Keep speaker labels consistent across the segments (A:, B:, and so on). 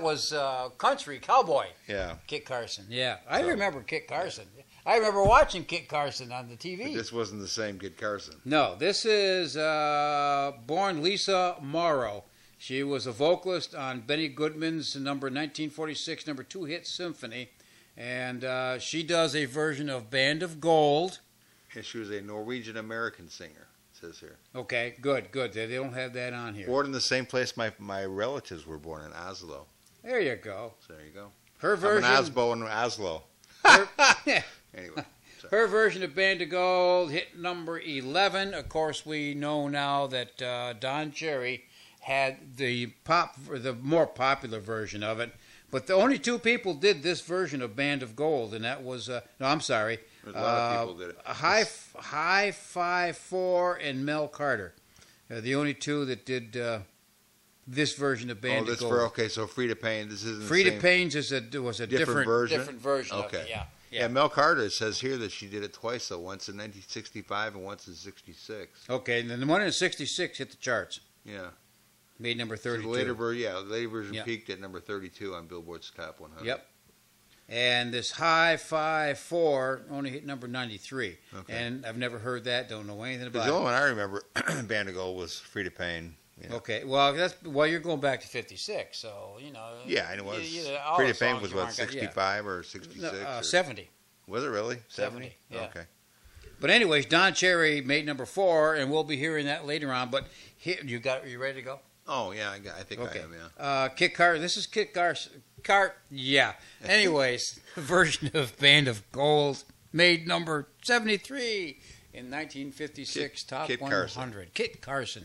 A: was country cowboy.
B: Yeah.
A: Kit Carson. Yeah, I remember Kit Carson. I remember watching Kit Carson on the TV.
B: But this wasn't the same Kit Carson.
A: No, this is born Lisa Morrow. She was a vocalist on Benny Goodman's number 1946 number 2 hit Symphony, and she does a version of Band of Gold.
B: And she was a Norwegian American singer. It says here.
A: Okay, good. They don't have that on here.
B: Born in the same place my relatives were born, in Oslo.
A: There you go.
B: So there you go.
A: Her version.
B: I'm an Osbo in Oslo. Anyway.
A: Her version of Band of Gold hit number 11. Of course, we know now that Don Cherry had the more popular version of it. But the only two people did this version of Band of Gold, and that was no, I'm sorry.
B: There's a lot of people did it.
A: Hi-Fi-4 and Mel Carter. The only two that did this version of Band of Gold.
B: Okay, so Freda Payne. This isn't
A: Freda Payne's was a different
B: version.
A: Different version.
B: Okay.
A: Of it, yeah.
B: Yeah, Mel Carter says here that she did it twice, though. Once in 1965 and once in 66.
A: Okay, and then the one in 66 hit the charts.
B: Yeah.
A: Made number 32.
B: So the later version peaked at number 32 on Billboard's Top 100.
A: Yep. And this Hi-Fi-4 only hit number 93. Okay. And I've never heard that, don't know anything about it.
B: The only one I remember, Band of Gold, was Freda Payne. Yeah.
A: Okay, well, you're going back to 56, so, you know.
B: Yeah, I know. Freda Payne was, what, 65 or 66?
A: 70.
B: Was it really?
A: 70, yeah.
B: Okay.
A: But anyways, Don Cherry made number 4, and we'll be hearing that later on. But here, you ready to go?
B: Oh, yeah, I think I am,
A: yeah. Kit Carson. This is Kit Carson. Yeah. Anyways, version of Band of Gold made number 73 in 1956 Top 100.
B: Carson.
A: Kit Carson.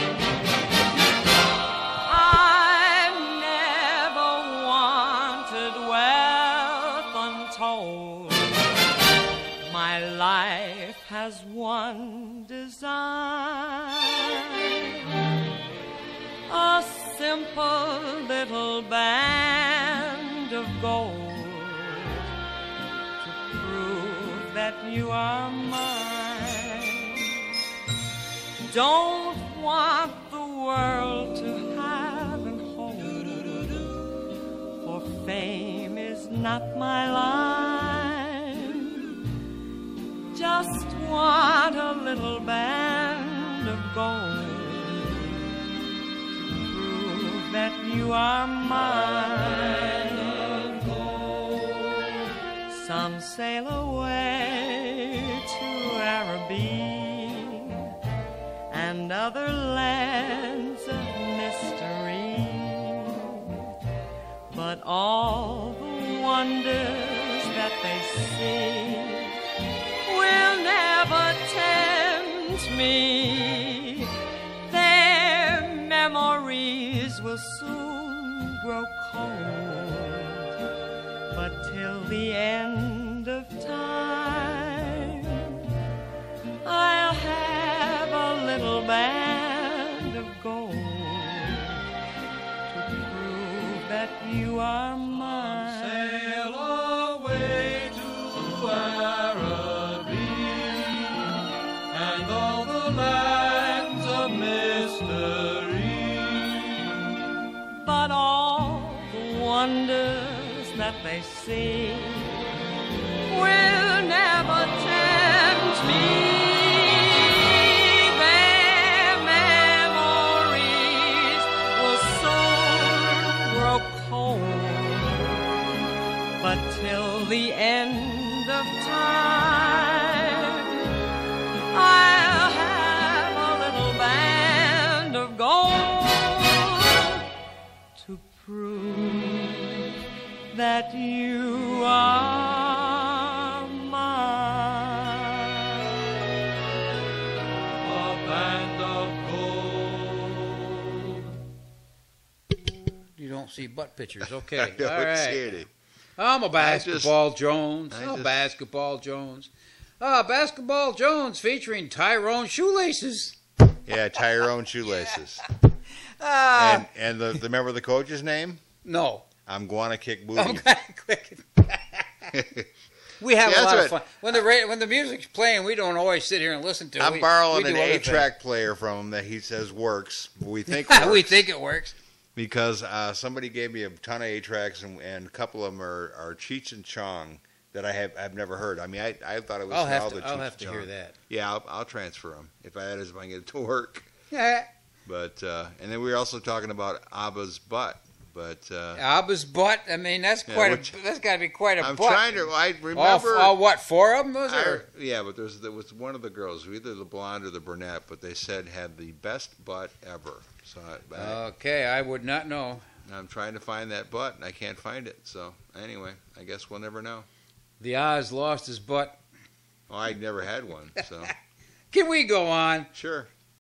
C: I've never wanted wealth untold. My life has one design. A simple little band of gold to prove that you are mine. Don't want the world to have and hold, for fame is not my line. Just want a little band of gold that you are mine. Some sail away to Araby and other lands of mystery, but all the wonders that they see will never tempt me. Their memories will soon grow cold, but till the end of time, I'll have a little band of gold to prove that you are mine.
D: Sail away to Araby and all the lands of mystery,
C: but all the wonders that they see will never tempt me. Their memories will soon grow cold, but till the end of time, I'll have a little band of gold to prove that you are mine.
D: a band of gold.
A: You don't see butt pictures. Okay.
B: I don't
A: All right.
B: see any.
A: I'm a Basketball Jones. Basketball Jones. Basketball Jones featuring Tyrone Shoelaces.
B: Yeah, Tyrone Shoelaces. And the remember the coach's name?
A: No.
B: I'm gonna kick booty.
A: We have a lot of fun. When the music's playing, we don't always sit here and listen to it.
B: I'm borrowing an 8-track player from him that he says works. We think
A: we think it works.
B: because somebody gave me a ton of 8-tracks, and a couple of them are Cheech and Chong that I've never heard. I mean, I thought it was
A: I'll have
B: all
A: to,
B: the
A: I'll
B: Cheech
A: have to
B: and
A: hear
B: Chong.
A: that.
B: Yeah, I'll transfer them if I can get it to work.
A: Yeah.
B: But and then we were also talking about ABBA's butt. But
A: Abba's butt. I mean, that's that's got to be quite a
B: I'm
A: butt.
B: trying to. I remember.
A: All what? 4 of them? Was there?
B: Yeah, but there was one of the girls, either the blonde or the brunette, but they said had the best butt ever. So
A: Okay, I would not know.
B: I'm trying to find that butt, and I can't find it. So anyway, I guess we'll never know.
A: The Oz lost his butt.
B: Well, I never had one, so
A: Can we go on?
B: sure.